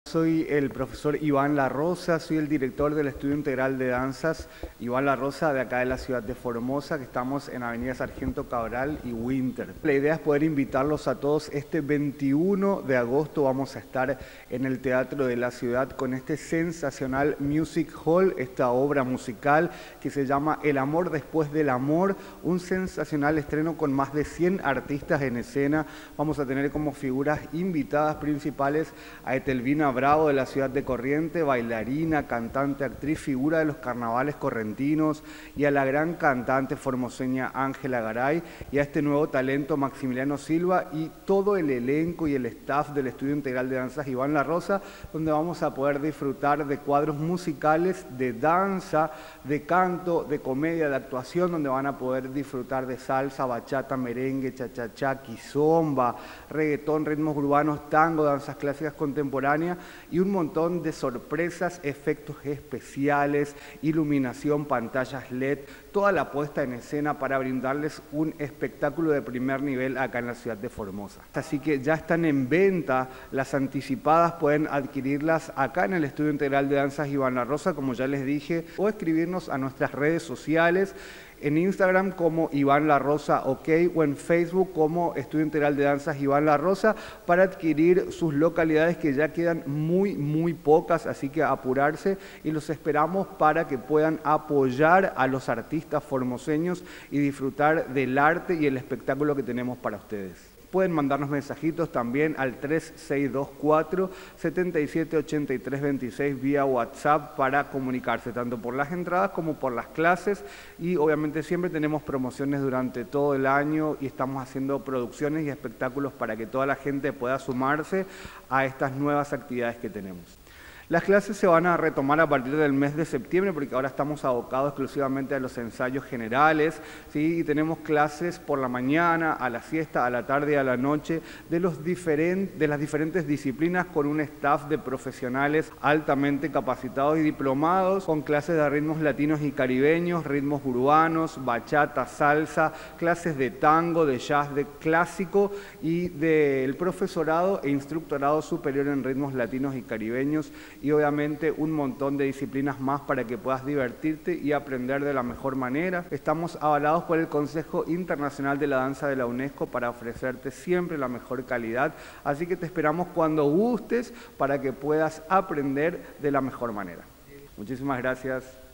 Soy el profesor Iván La Rosa, soy el director del Estudio Integral de Danzas Iván La Rosa de acá de la ciudad de Formosa, que estamos en Avenida Sargento Cabral y Winter. La idea es poder invitarlos a todos. Este 21 de agosto vamos a estar en el Teatro de la Ciudad con este sensacional Music Hall, esta obra musical que se llama El amor después del amor, un sensacional estreno con más de 100 artistas en escena. Vamos a tener como figuras invitadas principales a Etelvina Bravo de la ciudad de Corrientes, bailarina, cantante, actriz, figura de los carnavales correntinos, y a la gran cantante formoseña Ángela Garay, y a este nuevo talento Maximiliano Silva y todo el elenco y el staff del Estudio Integral de Danzas Iván La Rosa, donde vamos a poder disfrutar de cuadros musicales, de danza, de canto, de comedia, de actuación, donde van a poder disfrutar de salsa, bachata, merengue, cha-cha-cha, kizomba, reggaetón, ritmos urbanos, tango, danzas clásicas contemporáneas, y un montón de sorpresas, efectos especiales, iluminación, pantallas LED, toda la puesta en escena para brindarles un espectáculo de primer nivel acá en la ciudad de Formosa. Así que ya están en venta las anticipadas, pueden adquirirlas acá en el Estudio Integral de Danzas Iván La Rosa, como ya les dije, o escribirnos a nuestras redes sociales, en Instagram como Iván La Rosa OK, o en Facebook como Estudio Integral de Danzas Iván La Rosa, para adquirir sus localidades, que ya quedan muy pocas, así que apurarse, y los esperamos para que puedan apoyar a los artistas formoseños y disfrutar del arte y el espectáculo que tenemos para ustedes. Pueden mandarnos mensajitos también al 3624-778326 vía WhatsApp para comunicarse tanto por las entradas como por las clases, y obviamente siempre tenemos promociones durante todo el año y estamos haciendo producciones y espectáculos para que toda la gente pueda sumarse a estas nuevas actividades que tenemos. Las clases se van a retomar a partir del mes de septiembre, porque ahora estamos abocados exclusivamente a los ensayos generales, ¿sí? Y tenemos clases por la mañana, a la siesta, a la tarde y a la noche, de las diferentes disciplinas, con un staff de profesionales altamente capacitados y diplomados, con clases de ritmos latinos y caribeños, ritmos urbanos, bachata, salsa, clases de tango, de jazz, de clásico, y del profesorado e instructorado superior en ritmos latinos y caribeños, y obviamente un montón de disciplinas más para que puedas divertirte y aprender de la mejor manera. Estamos avalados por el Consejo Internacional de la Danza de la UNESCO para ofrecerte siempre la mejor calidad, así que te esperamos cuando gustes para que puedas aprender de la mejor manera. Muchísimas gracias.